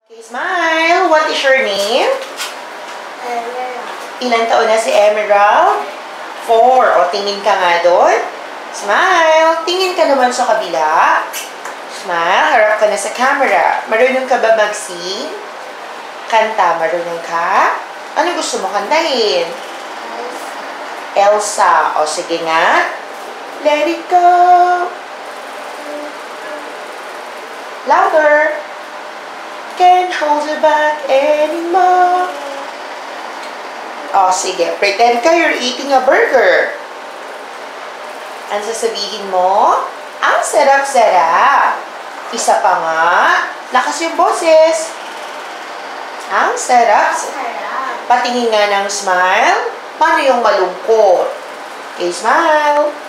Okay, smile. What is your name? Ilan taon na si Emerald? 4. O, tingin ka nga doon. Smile. Tingin ka naman sa kabila. Smile. Harap ka na sa camera. Marunong ka ba mag-sing? Kanta. Marunong ka? Ano gusto mo kantahin? Elsa. O, sige nga. Let it go. Louder. Can't hold you back anymore. Oh, sige. Pretend ka you're eating a burger. Ang sasabihin mo, ang sarap-sarap. Isa pa nga. Lakas yung boses. Ang sarap. Patingin nga ng smile. Paano yung malungkot? Okay, smile.